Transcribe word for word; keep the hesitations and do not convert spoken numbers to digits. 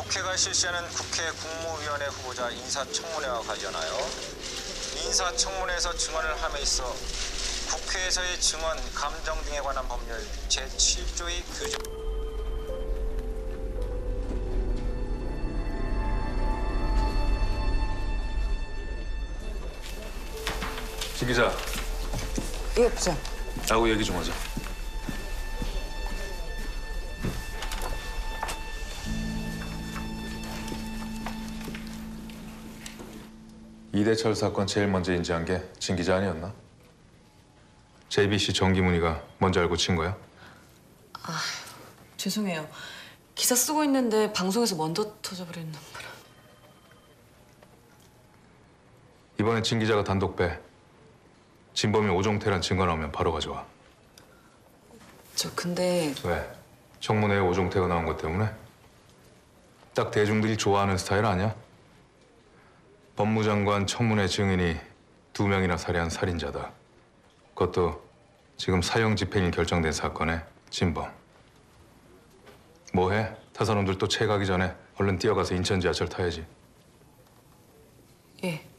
국회가 실시하는 국회 국무위원회 후보자 인사청문회와 관련하여 인사청문회에서 증언을 함에 있어 국회에서의 증언, 감정 등에 관한 법률 제칠 조의 규정. 지 기자, 예, 부장. 나하고 얘기 좀 하자. 이대철 사건 제일 먼저 인지한 게 진 기자 아니었나? 제이비씨 정기문이가 먼저 알고 친 거야? 아, 죄송해요. 기사 쓰고 있는데 방송에서 먼저 터져버리는 바람. 이번엔 진 기자가 단독 빼. 진범이 오종태란 증거 나오면 바로 가져와. 저 근데 왜? 청문회에 오종태가 나온 것 때문에? 딱 대중들이 좋아하는 스타일 아니야? 법무장관 청문회 증인이 두 명이나 살해한 살인자다. 그것도 지금 사형 집행이 결정된 사건의 진범. 뭐해? 타사놈들 또 채 가기 전에 얼른 뛰어가서 인천 지하철 타야지. 예.